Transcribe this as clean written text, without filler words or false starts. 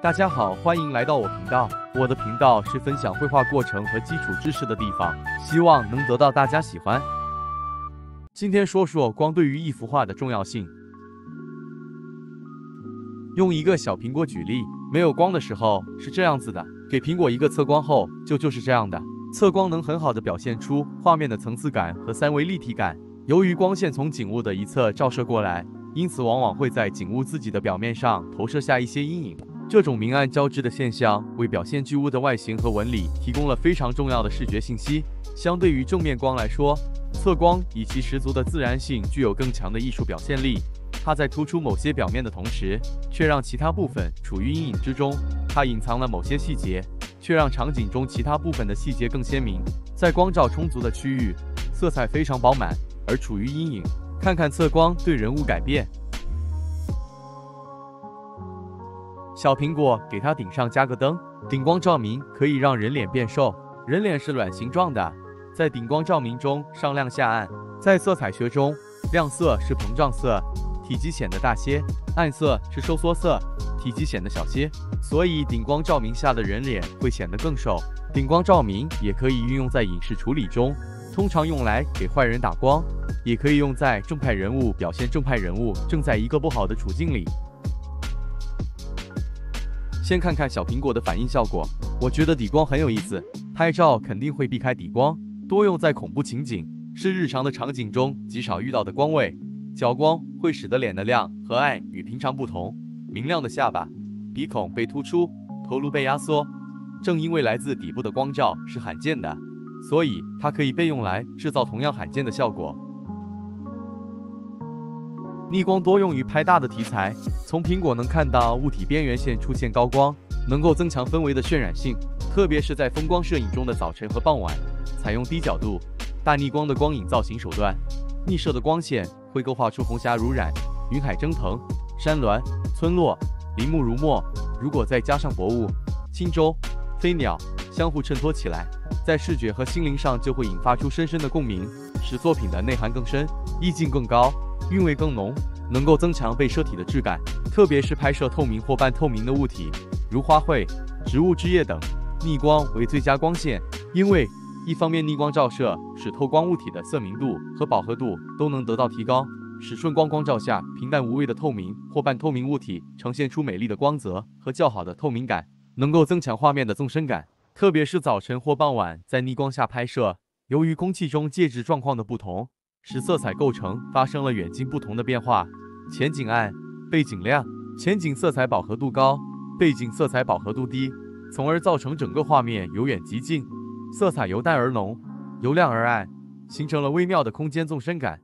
大家好，欢迎来到我频道。我的频道是分享绘画过程和基础知识的地方，希望能得到大家喜欢。今天说说光对于一幅画的重要性。用一个小苹果举例，没有光的时候是这样子的，给苹果一个测光后，就是这样的。测光能很好的表现出画面的层次感和三维立体感。由于光线从景物的一侧照射过来，因此往往会在景物自己的表面上投射下一些阴影。这种明暗交织的现象为表现巨物的外形和纹理提供了非常重要的视觉信息。相对于正面光来说，测光以其十足的自然性具有更强的艺术表现力。它在突出某些表面的同时，却让其他部分处于阴影之中。它隐藏了某些细节，却让场景中其他部分的细节更鲜明。在光照充足的区域，色彩非常饱满，而处于阴影。看看测光对人物改变。小苹果给它顶上加个灯，顶光照明可以让人脸变瘦。人脸是卵形状的，在顶光照明中上亮下暗。在色彩学中，亮色是膨胀色，体积显得大些；暗色是收缩色，体积显得小些。所以顶光照明下的人脸会显得更瘦。顶光照明也可以运用在影视处理中，通常用来给坏人打光，也可以用在正派人物表现正派人物正在一个不好的处境里。先看看小苹果的反应效果，我觉得底光很有意思，拍照肯定会避开底光，多用在恐怖情景，是日常的场景中极少遇到的光位。角光会使得脸的亮和暗与平常不同，明亮的下巴、鼻孔被突出，头颅被压缩。正因为来自底部的光照是罕见的，所以它可以被用来制造同样罕见的效果。逆光多用于拍大的题材，从苹果能看到物体边缘线出现高光，能够增强氛围的渲染性，特别是在风光摄影中的早晨和傍晚，采用低角度、大逆光的光影造型手段，逆射的光线会勾画出红霞如染、云海蒸腾、山峦、村落、林木如墨。如果再加上薄雾、轻舟、飞鸟相互衬托起来，在视觉和心灵上就会引发出深深的共鸣，使作品的内涵更深，意境更高，韵味更浓，能够增强被摄体的质感。特别是拍摄透明或半透明的物体，如花卉、植物枝叶等，逆光为最佳光线。因为一方面逆光照射使透光物体的色明度和饱和度都能得到提高，使顺光光照下平淡无味的透明或半透明物体呈现出美丽的光泽和较好的透明感，能够增强画面的纵深感。特别是早晨或傍晚在逆光下拍摄，由于空气中介质状况的不同，使色彩构成发生了远近不同的变化。前景暗，背景亮，前景色彩饱和度高，背景色彩饱和度低，从而造成整个画面由远及近，色彩由淡而浓，由亮而暗，形成了微妙的空间纵深感。